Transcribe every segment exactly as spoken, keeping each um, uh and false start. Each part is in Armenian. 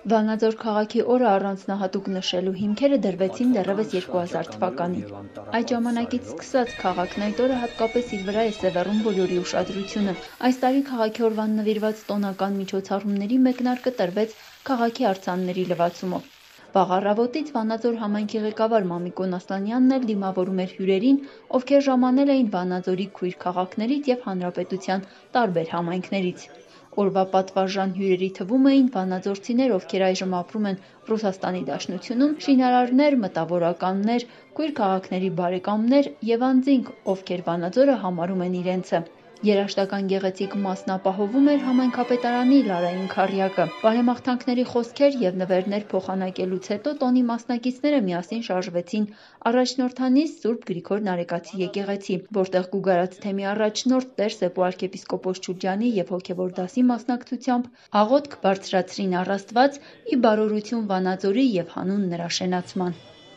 Վանաձոր քաղաքի օրը առանձնահատուկ նշելու հիմքերը դրվեցին դեռևս երկու հազար թվականին։ Այդ ժամանակից սկսած քաղաքն այդ օրը հատկապես իր վրա է սևեռում բոլորի ուշադրությունը։ Այս տարի քաղաքի օրվան նվիրված տոնական միջոցառումների մեկնարկը տրվեց քաղաքի արձանների լվացումով։ Վաղ առավոտից Վանաձոր համայնքի ղեկավար Մամիկոն Ասլանյանն էլ դիմավորում էր հյուրերին, ովքեր ժամանել էին Վանաձորի քույր քաղաքներից և հանրապետության տարբեր համայնքներից։ Օրվա պատվարժան հյուրերի թվում էին վանաձորցիներ, ովքեր այժմ ապրում են Ռուսաստանի Դաշնությունում, շինարարներ, մտավորականներ, քույր քաղաքների բարեկամներ և անձինք, ովքեր Վանաձորը համարում են իրենցը։ Երաժշտական գեղեցիկ մասն ապահովում էր համայնքապետարանի Լարային քառյակը։ Բարեմաղթանքների խոսքեր և նվերներ փոխանակելուց հետո տոնի մասնակիցները միասին շարժվեցին առաջնորդանիստ Սուրբ Գրիգոր Նարեկացի եկեղեցի, որտեղ գուգարած թեմի առաջնորդ Տեր Սեփու arczepiskopos Չուրջյանի և հոգևոր դասի մասնակցությամբ աղոթք բարձրացրին առ Աստված՝ ի բարօրություն Վանաձորի և հանուն նրա շենացման։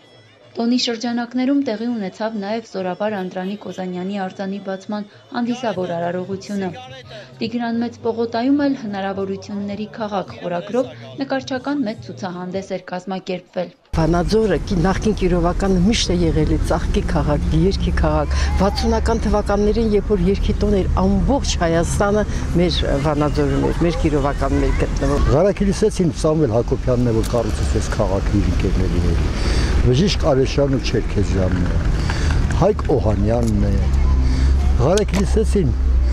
Տոնի շրջանակներում տեղի ունեցավ նաև Զորավար Անդրանիկ Օզանյանի արձանի բացման հանդիսավոր արարողությունը։ Տիգրան Մեծ պողոտայում էլ «Հնարավորությունների քաղաք» խորագրով նկարչական մեծ ցուցահանդես էր կազմակերպվել։ Վանաձորը նախկին Կիրովականը միշտ է եղել ծաղկի քաղաք, երգի քաղաք։ վաթսունական թվականներին, երբ որ երգի տոն էր, ամբողջ Հայաստանը մեր Վանաձորում էր, մեր Կիրովականն էր գտնվում։ Ղարաքիլիսեցին Սամվել Հակոբյանն է, որ կառուցեց այս քաղաքը իր ընկերների հետ։ Բժիշկ Արեշյանն ու Չերքեզյանն է, Հայկ Օհանյանն է։ Ղարաքիլիսեցին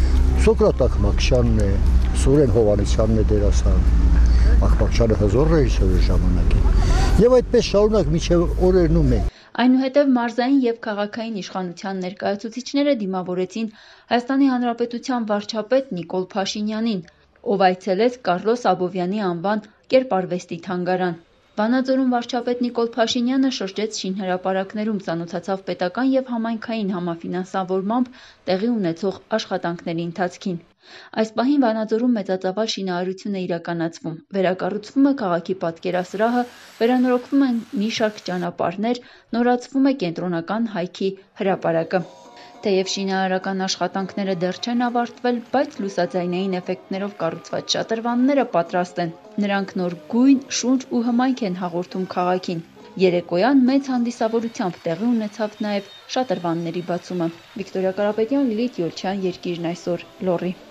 Սոկրատ Ախմակշյանն է, Սուրեն Հովանեսյանն է դերասան։ Ախմակշյանը հզոր ռեժիսոր էր ժամանակին։ Եվ այդպես շարունակ մինչև օրերն ու մենք։ Այնուհետև մարզային և քաղաքային իշխանության ներկայացուցիչները դիմավորեցին Հայաստանի Հանրապետության վարչապետ Նիկոլ Փաշինյանին, ով այցելեց Կառլոս Աբովյանի անվան կերպարվեստի թանգարան։ Վանաձորում վարչապետ Նիկոլ Փաշինյանը շրջեց շինհրապարակներում, ծանոթացավ պետական և համայնքային համաֆինանսավորմամբ տեղի ունեցող աշխատանքների ընթացքին։ Այս պահին Վանաձորում մեծածավալ շինարարություն է իրականացվում, վերակառուցվում է քաղաքի պատկերասրահը, վերանորոգվում են մի շարք ճանապարհներ, նորացվում է կենտրոնական հայքի հրապարակը։ Թեև շինարարական աշխատանքները դեռ չեն ավարտվել, բայց լուսաձայնային էֆեկտներով կառուցված շատրվանները պատրաստ են։ Նրանք նոր գույն, շունչ ու հմայք են հաղորդում քաղաքին։ Երեկոյան մեծ հանդիսավորությամբ տեղի ունեցավ նաև շատրվանների բացումը։ Վիկտորիա Կարապետյան, Լիլիթ Յոլչյան, Երկիրն այսօր, Լոռի։